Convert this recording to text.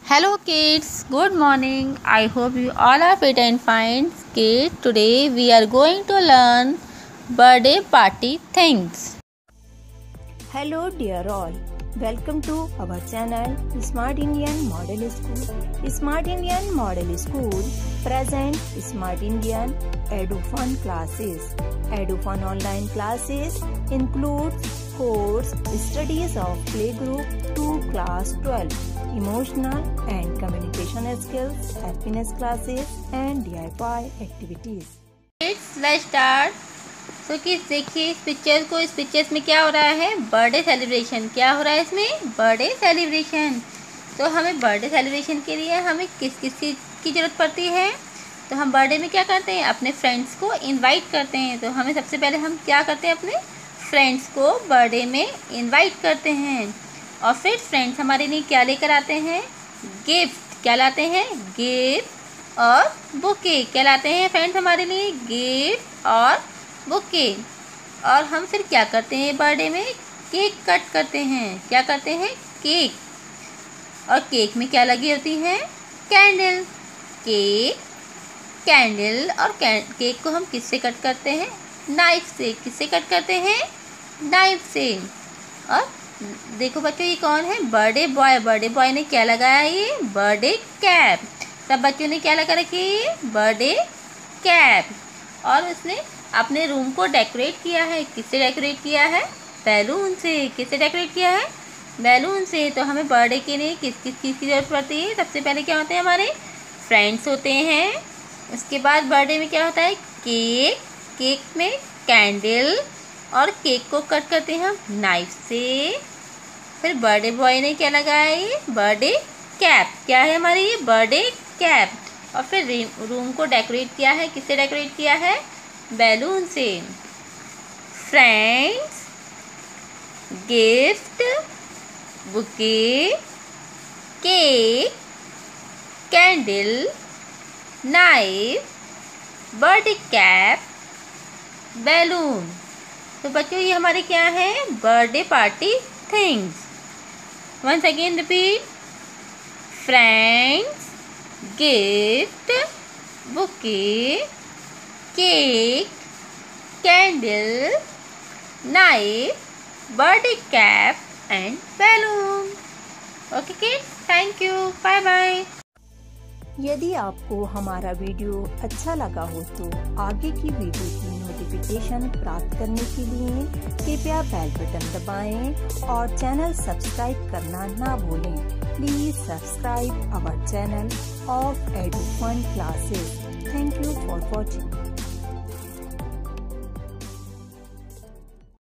Hello kids, good morning. I hope you all are fit and fine. Kids, today we are going to learn birthday party things. Hello dear all. Welcome to our channel Smart Indian Model School. Smart Indian Model School present Smart Indian EduFun classes. EduFun online classes includes course studies of playgroup to class 12, emotional and communication skills, happiness classes and DIY activities. Kids, let's start. तो किस देखिए इस pictures में क्या हो रहा है, birthday celebration. क्या हो रहा है इसमें, बर्थडे सेलिब्रेशन। तो हमें बर्थडे सेलिब्रेशन के लिए हमें किस किस चीज़ की ज़रूरत पड़ती है। तो हम बर्थडे में क्या करते हैं, अपने फ्रेंड्स को इनवाइट करते हैं। तो हमें सबसे पहले हम क्या करते हैं, अपने फ्रेंड्स को बर्थडे में इनवाइट करते हैं। और फिर फ्रेंड्स हमारे लिए क्या लेकर आते हैं, गिफ्ट। क्या लाते हैं, गिफ्ट और बुके। क्या लाते हैं फ्रेंड्स हमारे लिए, गिफ्ट और बुके। और हम फिर क्या करते हैं, बर्थडे में केक कट करते हैं। क्या करते हैं, केक। और केक में क्या लगी होती है, कैंडल। Cake, candle. और केक को हम किससे कट करते हैं, नाइफ से। किससे कट करते हैं, नाइफ से। और देखो बच्चों, ये कौन है, बर्थडे बॉय। बर्थडे बॉय ने क्या लगाया, ये बर्थडे कैप। सब बच्चों ने क्या लगा रखी है, ये बर्थडे कैप। और उसने अपने रूम को डेकोरेट किया है। किससे डेकोरेट किया है, बैलून से। किससे डेकोरेट किया है, बैलून से। तो हमें बर्थडे के लिए किस किस चीज़ की ज़रूरत पड़ती है। सबसे पहले क्या होते हैं, हमारे फ्रेंड्स होते हैं। उसके बाद बर्थडे में क्या होता है, केक। केक में कैंडल। और केक को कट करते हैं हम नाइफ से। फिर बर्थडे बॉय ने क्या लगाया, ये बर्थडे कैप। क्या है हमारी, ये बर्थडे कैप। और फिर रूम को डेकोरेट किया है, किससे डेकोरेट किया है, बैलून से। Friends, gift, bouquet, cake, candle, knife, birthday cap, balloon. तो बच्चों ये हमारे क्या है, birthday party things. Once again repeat, friends, gift, bouquet, cake, candle, knife, birthday cap and balloon. Okay kids, thank you, bye bye. यदि आपको हमारा video अच्छा लगा हो तो आगे की वीडियो की नोटिफिकेशन प्राप्त करने के लिए कृपया बेल बटन दबाएं और चैनल सब्सक्राइब करना ना भूलें। Please subscribe our channel of EduFun classes. Thank you for watching.